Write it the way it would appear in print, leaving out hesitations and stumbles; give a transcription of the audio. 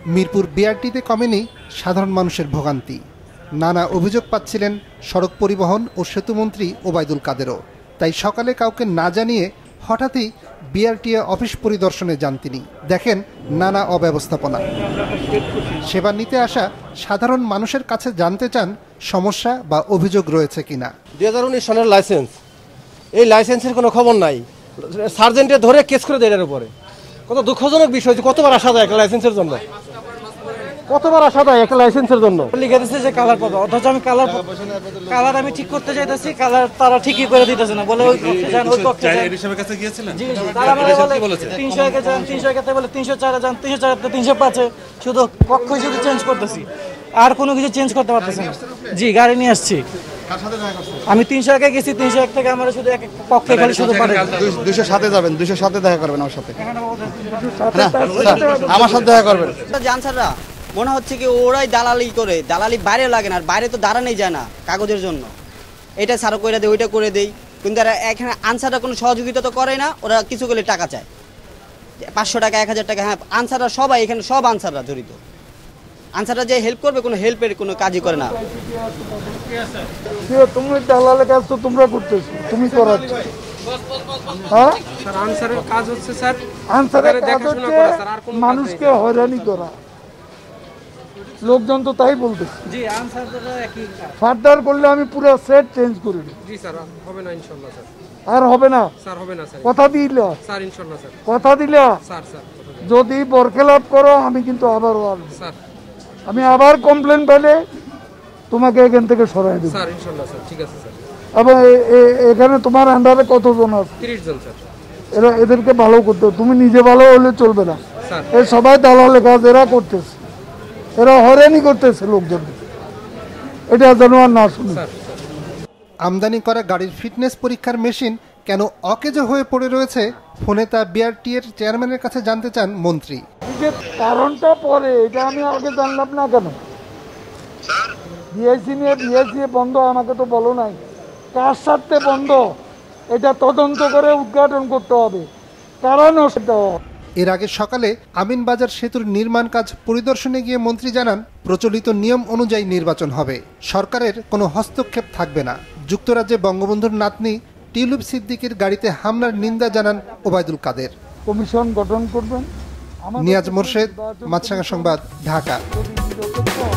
মিরপুর বিআরটিতে কমেনি সাধারণ মানুষের ভোগান্তি। নানা অভিযোগ পাচ্ছিলেন সড়ক পরিবহন ও সেতুমন্ত্রী ওবায়দুল কাদেরও। তাই সকালে কাউকে না জানিয়ে হঠাৎই বিআরটিএ অফিস পরিদর্শনে যান তিনি। দেখেন নানা অব্যবস্থাপনা। সেবা নিতে আসা সাধারণ মানুষের কাছে জানতে চান সমস্যা বা অভিযোগ রয়েছে কিনা। 2019 সালের লাইসেন্স, এই লাইসেন্সের কোনো খবর নাই। সার্জেন্টে ধরে কেস করে দেয় এর উপরে। কত দুঃখজনক বিষয়, কতবার আসা যায় একটা লাইসেন্সের জন্য, কতবার আসা যায় একটা লাইসেন্সের জন্য। লিখে দিচ্ছে যে কালার পাবো, অথচ আমি কালার আমি ঠিক করতে চাইতেছি, কালার তারা ঠিকই করে দিতেছে না। বলে ওই কক্ষে যান, ওই কক্ষে যান। এডিশনের কাছে গিয়েছিলেন? জি জি, তারা আমাকে বলে 300 কে যান, 300 কে বলে 304 এ যান, 304 তে 305 এ, শুধু কক্ষই শুধু চেঞ্জ করতেছি, আর কোনো কিছু চেঞ্জ করতে পারতেছি না। জি, গাড়ি নিয়ে আসছি। আমি 300 কে গেছি, 301 থেকে আমার শুধু এক কক্ষে খালি শুধু পাঠাই। 207 যাবেন, 207 দেখা করবেন আমার সাথে, আমার সাথে দেখা করবেন। জানসাররা মনে হচ্ছে কি ওরাই দালালি করে, দালালি বাইরে লাগে না, আর বাইরে তো দাঁড়ানোই যায় না কাগজের জন্য। এটা সারো করে দেয়, ওইটা করে দেই, কিন্তু এখানে আনসাররা কোনো সহযোগিতা তো করে না। ওরা কিছু করলে টাকা চায়, 500 টাকা, 1000 টাকা। হ্যাঁ, আনসাররা সবাই এখানে, সব আনসাররা জড়িত। আনসাররা যে হেল্প করবে, কোনো হেল্পের কোনো কাজই করে না। তুমি দালালের কাজ তো তোমরা করতেছো, তুমি করাচ্ছ। হ্যাঁ স্যার, আনসারের কাজ হচ্ছে স্যার, আনসারের দেখাশোনা করা স্যার, আর কোনো মানুষকে হয়রানি করা। লোকজন তো তাই বলতেছে। জি, আনসাররা একই কাজ। ফার্দার করলে আমি পুরো সেট চেঞ্জ করে দেব। জি স্যার, হবে না ইনশাআল্লাহ স্যার। আর হবে না স্যার, হবে না স্যার। কথা দিলা স্যার, ইনশাআল্লাহ স্যার। কথা দিলা স্যার। স্যার যদি বরখেলাপ করো আমি কিন্তু আবার স্যার, আমি আবার কমপ্লেন পেলে তোমাকে এখান থেকে সরাই দেব স্যার, ইনশাআল্লাহ স্যার। ঠিক আছে স্যার। এবং এখানে তোমার আন্ডারে কতজন আছে? 30 জন স্যার। এদেরকে ভালো করতে, তুমি নিজে ভালো হলে চলবে না স্যার। এই সবাই দালালের কাজ এরা করতেছে, এরা হয়রানি করতেছে লোকজন, এটা যেন আর না শুনি। আমদানি করা গাড়ির ফিটনেস পরীক্ষার মেশিন কেন অকেজো হয়ে পড়ে রয়েছে, ফোনে তা বিআরটিএর চেয়ারম্যানের কাছে জানতে চান মন্ত্রী। কারণটা পরে, এটা আমি আগে জানলাম না কেন? বিআইসি নিয়ে বন্ধ, আমাকে তো বলো নাই কার স্বার্থে বন্ধ, এটা তদন্ত করে উদ্ঘাটন করতে হবে, কারণ সেটা। এর আগে সকালে আমিনবাজার সেতুর নির্মাণ কাজ পরিদর্শনে গিয়ে মন্ত্রী জানান, প্রচলিত নিয়ম অনুযায়ী নির্বাচন হবে, সরকারের কোনো হস্তক্ষেপ থাকবে না। যুক্তরাজ্যে বঙ্গবন্ধুর নাতনি টিউলিপ সিদ্দিকীর গাড়িতে হামলার নিন্দা জানান ওবায়দুল কাদের। কমিশন গঠন করবেন। নিয়াজ মোরশেদ, মাছরাঙা সংবাদ, ঢাকা।